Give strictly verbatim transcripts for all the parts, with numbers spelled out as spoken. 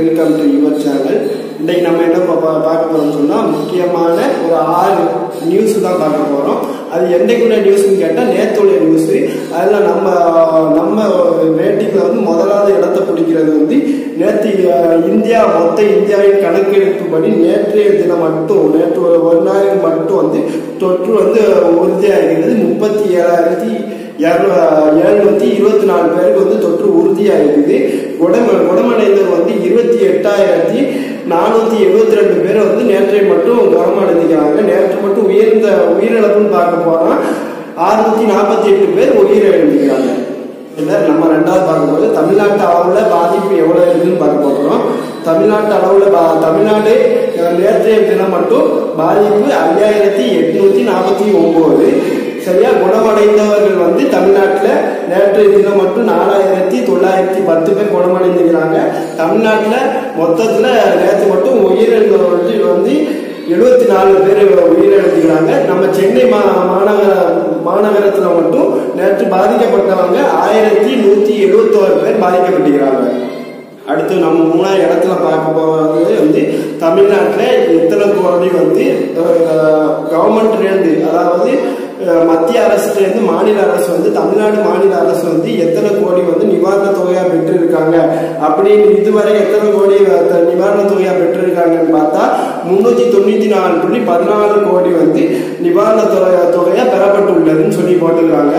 Welcome to your channel. இன்னைக்கு நம்ம என்ன பார்க்க போறோம்னு சொன்னா முக்கியமான ஒரு ஆறு நியூஸ் தான் பார்க்க போறோம். அது எந்தைக்குள்ள நியூஸ்ன்னு கேட்டா நேத்துடைய நியூஸ். அதுல நம்ம நம்ம ரேட்டிங்ல வந்து முதலாவது இடத்தை பிடிக்கிறது வந்து நேற்று இந்தியா மொத்த இந்தியாவின் கணக்கெடுப்புப்படி நேற்றைய தினம் மட்டும் நேற்று ஒரு நாள் மட்டும் வந்து தொற்று வந்து உறுதியாகிறது. முப்பத்தி ஏழாயிரத்தி எழுநூத்தி இருபத்தி நாலு பேருக்கு வந்து தொற்று உறுதியாயிருக்குது. குணம் குணமடைந்தவர் வந்து இருபத்தி எட்டாயிரத்தி நானூத்தி எழுபத்தி ரெண்டு பேர் வந்து நேற்றை மட்டும் குணமடைஞ்சிக்கிறாங்க. நேற்று மட்டும் உயர்ந்த உயிரிழப்புன்னு பார்க்க போனா அறுநூத்தி நாற்பத்தி எட்டு பேர் உயிரிழந்துக்கிறாங்க. நம்ம ரெண்டாவது பார்க்கும்போது தமிழ்நாட்டு அளவுல பாதிப்பு எவ்வளவு இருக்குன்னு பார்க்க போகிறோம். தமிழ்நாட்டு அளவுல தமிழ்நாடு நேற்றைய தினம் மட்டும் பாதிப்பு ஐயாயிரத்தி எட்நூத்தி நாற்பத்தி ஒன்பது. சரியா குணமடைந்தவர்கள் வந்து தமிழ்நாட்டில் நேற்றைய தினம் மட்டும் நாலாயிரத்தி தொள்ளாயிரத்தி பத்து பேர் குணமடைந்துக்கிறாங்க. தமிழ்நாட்டில் மொத்தத்தில் நேற்று மட்டும் உயிரிழந்தவர்கள் வந்து எழுபத்தி நாலு பேர் உயிரிழந்துக்கிறாங்க. நம்ம சென்னை மா மாநகர மாநகரத்தில் மட்டும் நேற்று பாதிக்கப்பட்டவங்க ஆயிரத்தி நூற்றி எழுபத்தோரு பேர் பாதிக்கப்பட்டுக்கிறாங்க. அடுத்து நம்ம மூணாவது இடத்துல பார்க்க போகிறது வந்து தமிழ்நாட்டில் எத்தனை கோடி வந்து கவர்மெண்ட்லேருந்து, அதாவது மத்திய அரசுலேருந்து மாநில அரசு வந்து தமிழ்நாடு மாநில அரசு வந்து எத்தனை கோடி வந்து நிவாரண தொகையா பெற்று இருக்காங்க அப்படின்னு இதுவரை எத்தனை கோடி நிவாரண தொகையா பெற்று இருக்காங்கன்னு பார்த்தா முன்னூத்தி தொண்ணூத்தி நாலு புள்ளி பதினாலு கோடி வந்து நிவாரண தொகையா பெறப்பட்டுள்ளதுன்னு சொல்லி போட்டுக்கிறாங்க.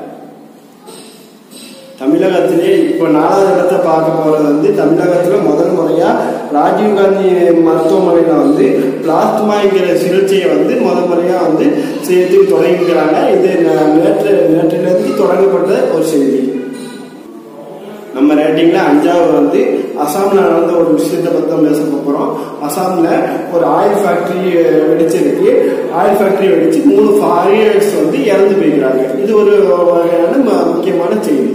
தமிழகத்திலே இப்போ நாலாவது இடத்தை பார்க்க போறது வந்து தமிழகத்துல முதல் முறையா ராஜீவ்காந்தி மருத்துவமனையில வந்து பிளாஸ்மாங்கிற சிகிச்சையை வந்து முதல் முறையா வந்து செய்யறதுக்கு தொடங்கிக்கிறாங்க. இது நேற்று நேற்றிலிருந்து தொடங்கப்பட்ட ஒரு செய்தி. நம்ம ரேட்டிங்ல அஞ்சாவது வந்து அசாம்ல நடந்த ஒரு விஷயத்தை பத்தி தான் பேச போறோம். அசாம்ல ஒரு ஆயில் ஃபேக்டரி வெடிச்சிருக்கு. ஆயில் ஃபேக்டரி வெடிச்சு மூணு ஃபாரினர்ஸ் வந்து இறந்து போய்க்கிறாங்க. இது ஒரு வகையான முக்கியமான செய்தி.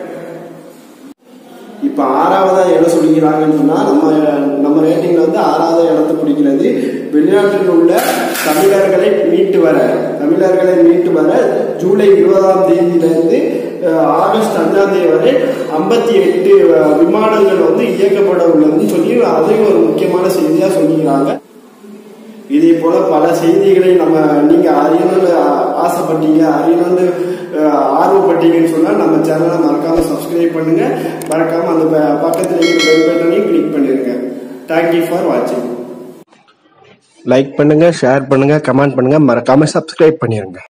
இப்ப ஆறாவதா இடம் சொல்லிக்கிறாங்கன்னு சொன்னா நம்ம நம்ம ரேட்டிங்ல வந்து ஆறாவது இடத்தை பிடிக்கிறது வெளிநாட்டில் உள்ள தமிழர்களை மீட்டு வர தமிழர்களை மீட்டு வர ஜூலை இருபதாம் தேதியிலிருந்து ஆகஸ்ட் அஞ்சாம் தேதி வரை ஐம்பத்தி எட்டு விமானங்கள் வந்து இயக்கப்பட உள்ளதுன்னு சொல்லி அதையும் ஒரு முக்கியமான செய்தியா சொல்லிக்கிறாங்க. இதே போல பல செய்திகளை நம்ம நீங்க அறியணும்னு ஆசைப்பட்டீங்க, அறியணும்னு ஆர்வப்பட்டீங்கன்னு சொன்னா நம்ம சேனலை மறக்காம சப்ஸ்கிரைப் பண்ணுங்க. மறக்காம அந்த பக்கத்துல இருக்கிற பெல் பட்டனையும் கிளிக் பண்ணிருங்க. தேங்க்யூ ஃபார் வாட்சிங். லைக் பண்ணுங்க, ஷேர் பண்ணுங்க, கமெண்ட் பண்ணுங்க, மறக்காம சப்ஸ்கிரைப் பண்ணிருங்க.